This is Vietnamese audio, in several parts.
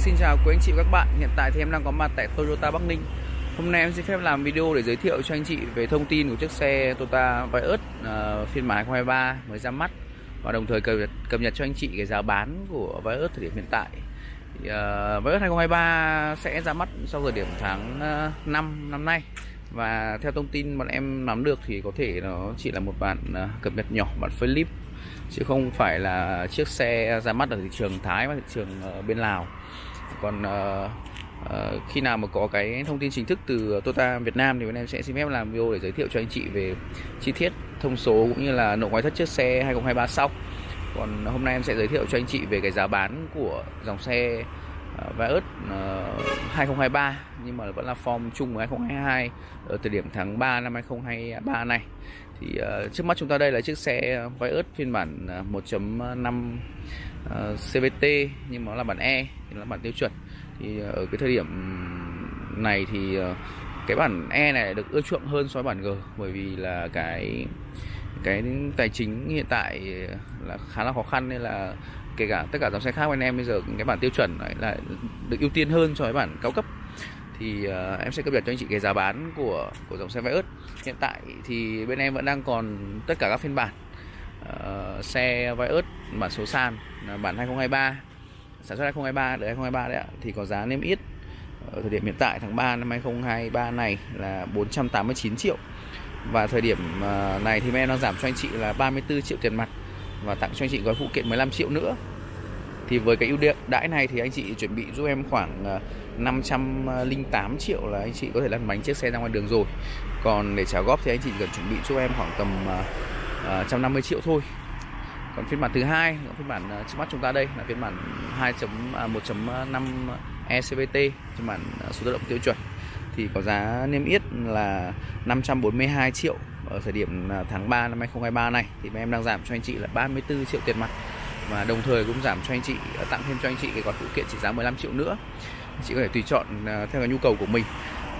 Xin chào quý anh chị và các bạn. Hiện tại thì em đang có mặt tại Toyota Bắc Ninh. Hôm nay em xin phép làm video để giới thiệu cho anh chị về thông tin của chiếc xe Toyota Vios phiên bản 2023 mới ra mắt, và đồng thời cập nhật cho anh chị cái giá bán của Vios thời điểm hiện tại. Vios 2023 sẽ ra mắt sau thời điểm tháng 5 năm nay, và theo thông tin bọn em nắm được thì có thể nó chỉ là một bản cập nhật nhỏ, bản facelift, chứ không phải là chiếc xe ra mắt ở thị trường Thái và thị trường bên Lào. Còn khi nào mà có cái thông tin chính thức từ Toyota Việt Nam thì bên em sẽ xin phép làm video để giới thiệu cho anh chị về chi tiết, thông số cũng như là nội ngoại thất chiếc xe 2023 sau. Còn hôm nay em sẽ giới thiệu cho anh chị về cái giá bán của dòng xe Vios 2023, nhưng mà vẫn là form chung của 2022 ở thời điểm tháng 3 năm 2023 này. Thì trước mắt chúng ta đây là chiếc xe Vios phiên bản 1.5 CVT, nhưng mà nó là bản E, thì nó là bản tiêu chuẩn. Thì ở cái thời điểm này thì cái bản E này được ưa chuộng hơn so với bản G, bởi vì là cái tài chính hiện tại là khá là khó khăn, nên là kể cả tất cả dòng xe khác bên em bây giờ cái bản tiêu chuẩn này là được ưu tiên hơn so với bản cao cấp. Thì em sẽ cập nhật cho anh chị cái giá bán của dòng xe Vios. Hiện tại thì bên em vẫn đang còn tất cả các phiên bản xe Vios bản số sàn bản 2023, sản xuất 2023 đến 2023 đấy ạ, thì có giá niêm yết ở thời điểm hiện tại tháng 3 năm 2023 này là 489 triệu. Và thời điểm này thì em đang giảm cho anh chị là 34 triệu tiền mặt và tặng cho anh chị gói phụ kiện 15 triệu nữa. Thì với cái ưu đãi này thì anh chị chuẩn bị giúp em khoảng 508 triệu là anh chị có thể lăn bánh chiếc xe ra ngoài đường rồi. Còn để trả góp thì anh chị cần chuẩn bị giúp em khoảng tầm 150 triệu thôi. Còn phiên bản thứ hai, phiên bản trước mắt chúng ta đây là phiên bản 1.5 ECVT, phiên bản số tự động tiêu chuẩn, thì có giá niêm yết là 542 triệu ở thời điểm tháng 3 năm 2023 này. Thì em đang giảm cho anh chị là 34 triệu tiền mặt, và đồng thời cũng giảm cho anh chị, tặng thêm cho anh chị cái gói phụ kiện trị giá 15 triệu nữa. Anh chị có thể tùy chọn theo cái nhu cầu của mình.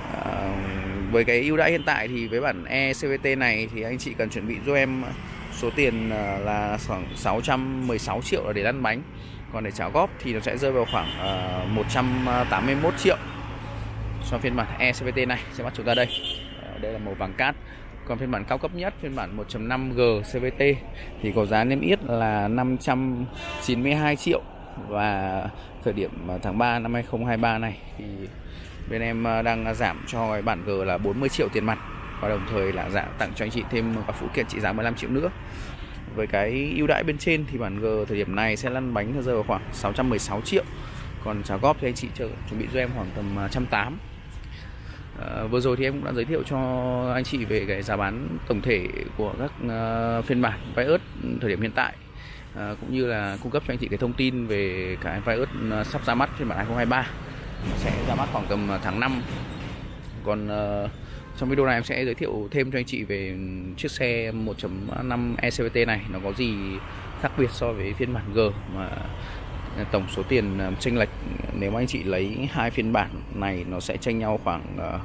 Với cái ưu đãi hiện tại thì với bản ECVT này thì anh chị cần chuẩn bị giúp em số tiền là khoảng 616 triệu là để lăn bánh. Còn để trả góp thì nó sẽ rơi vào khoảng 181 triệu so phiên bản ECVT này. Sẽ bắt chúng ta đây, đây là màu vàng cát. Còn phiên bản cao cấp nhất, phiên bản 1.5G CVT thì có giá niêm yết là 592 triệu. Và thời điểm tháng 3 năm 2023 này thì bên em đang giảm cho cái bản G là 40 triệu tiền mặt, và đồng thời là tặng cho anh chị thêm các phụ kiện trị giá 15 triệu nữa. Với cái ưu đãi bên trên thì bản G thời điểm này sẽ lăn bánh rơi vào khoảng 616 triệu. Còn trả góp thì anh chị chuẩn bị cho em khoảng tầm 180. Vừa rồi thì em cũng đã giới thiệu cho anh chị về cái giá bán tổng thể của các phiên bản Vios thời điểm hiện tại, cũng như là cung cấp cho anh chị cái thông tin về cái Vios sắp ra mắt phiên bản 2023, sẽ ra mắt khoảng tầm tháng 5. Còn trong video này em sẽ giới thiệu thêm cho anh chị về chiếc xe 1.5 ECVT này nó có gì khác biệt so với phiên bản G, mà tổng số tiền chênh lệch nếu mà anh chị lấy hai phiên bản này nó sẽ chênh nhau khoảng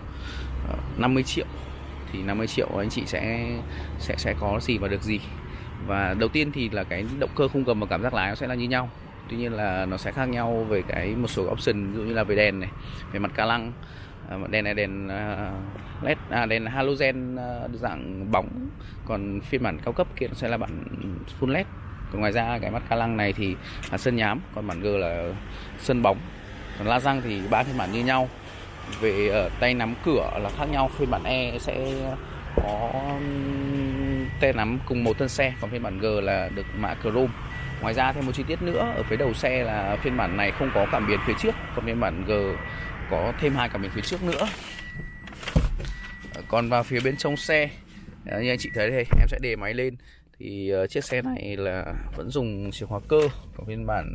50 triệu. Thì 50 triệu anh chị sẽ có gì và được gì. Và đầu tiên thì là cái động cơ khung gầm và cảm giác lái nó sẽ là như nhau. Tuy nhiên là nó sẽ khác nhau về cái một số option, ví dụ như là về đèn này, về mặt ca lăng. Đèn này đèn LED, đèn halogen dạng bóng. Còn phiên bản cao cấp kia nó sẽ là bản full LED. Còn ngoài ra cái mắt ca lăng này thì là sơn nhám, còn bản G là sơn bóng. Còn la răng thì ba phiên bản như nhau. Về tay nắm cửa là khác nhau, phiên bản E sẽ có tay nắm cùng một thân xe, còn phiên bản G là được mạ chrome. Ngoài ra thêm một chi tiết nữa, ở phía đầu xe là phiên bản này không có cảm biến phía trước, còn phiên bản G có thêm hai cảm biến phía trước nữa. Còn vào phía bên trong xe, như anh chị thấy đây, em sẽ để máy lên thì chiếc xe này là vẫn dùng chìa khóa cơ. Còn phiên bản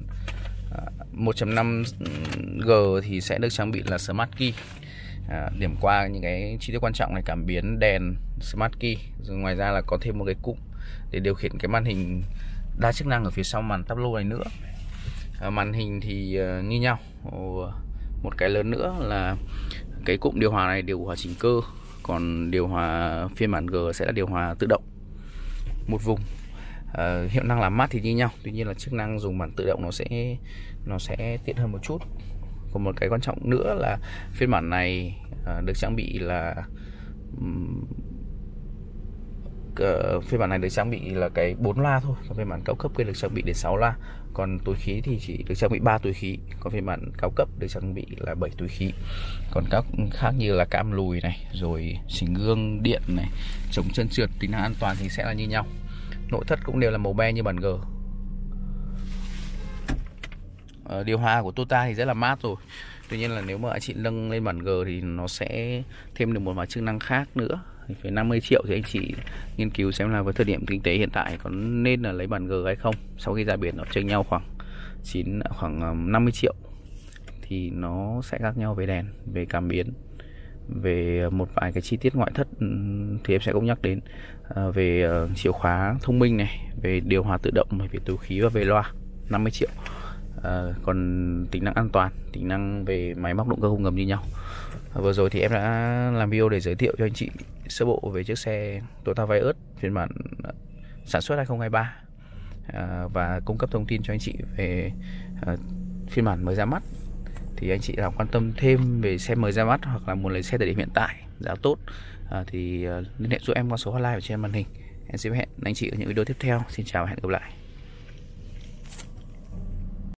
1.5G thì sẽ được trang bị là Smart Key. Điểm qua những cái chi tiết quan trọng này, cảm biến, đèn, Smart Key. Rồi ngoài ra là có thêm một cái cụm để điều khiển cái màn hình đa chức năng ở phía sau màn tablo này nữa. Màn hình thì như nhau. Một cái lớn nữa là cái cụm điều hòa này điều hòa chỉnh cơ, còn điều hòa phiên bản G sẽ là điều hòa tự động một vùng. Hiệu năng làm mát thì như nhau, tuy nhiên là chức năng dùng bản tự động nó sẽ tiện hơn một chút. Còn một cái quan trọng nữa là phiên bản này được trang bị là cái 4 loa thôi. Còn phiên bản cao cấp kia được trang bị đến 6 loa. Còn túi khí thì chỉ được trang bị 3 túi khí. Còn phiên bản cao cấp được trang bị là 7 túi khí. Còn các khác như là cam lùi này, rồi xình gương điện này, chống trơn trượt, tính năng an toàn thì sẽ là như nhau. Nội thất cũng đều là màu be như bản G. Điều hòa của Toyota thì rất là mát rồi. Tuy nhiên là nếu mà anh chị nâng lên bản G thì nó sẽ thêm được một vài chức năng khác nữa. Phải 50 triệu thì anh chị nghiên cứu xem là với thời điểm kinh tế hiện tại có nên là lấy bản G hay không. Sau khi ra biển nó chênh nhau khoảng 50 triệu thì nó sẽ khác nhau về đèn, về cảm biến, về một vài cái chi tiết ngoại thất thì em sẽ cũng nhắc đến, về chìa khóa thông minh này, về điều hòa tự động, về túi khí và về loa. 50 triệu. Còn tính năng an toàn, tính năng về máy móc động cơ không ngầm như nhau. Vừa rồi thì em đã làm video để giới thiệu cho anh chị sơ bộ về chiếc xe Toyota Vios phiên bản sản xuất 2023 và cung cấp thông tin cho anh chị về phiên bản mới ra mắt. Thì anh chị nào quan tâm thêm về xe mới ra mắt hoặc là muốn lấy xe thời điểm hiện tại giá tốt thì liên hệ giúp em qua số hotline ở trên màn hình. Em sẽ hẹn anh chị ở những video tiếp theo. Xin chào và hẹn gặp lại.